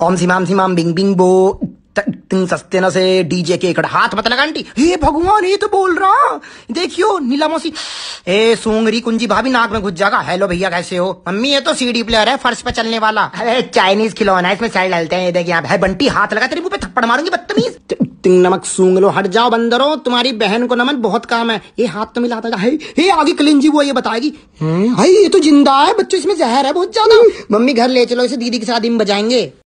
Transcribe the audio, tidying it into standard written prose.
ओम सिमाम Bing Bing बो तिंग सस्ते न से डीजे के एकड़ हाथ मत लगा आंटी। हे भगवान, ये तो बोल रहा, देखियो नीला मौसी। ए सूंगरी कुंजी भाभी नाक में घुस जाएगा। हेलो भैया कैसे हो? मम्मी ये तो सीडी प्लेयर है, फर्श पे चलने वाला। अरे चाइनीज खिलौना है, इसमें साइड डालते हैं। ये देख यहाँ है बंटी, हाथ लगा तेरे मुंह पे थप्पड़ मारूंगी बदतमीज। तिंग नमक सूंग लो, हट जाओ बंदरो, तुम्हारी बहन को नमन, बहुत काम है। ये हाथ तो मिलाता जा। हे आगे कलिंजी वो ये बताएगी। हाय ये तो जिंदा है बच्चों, इसमें जहर है बहुत ज्यादा। मम्मी घर ले चलो इसे, दीदी की शादी में बजाएंगे।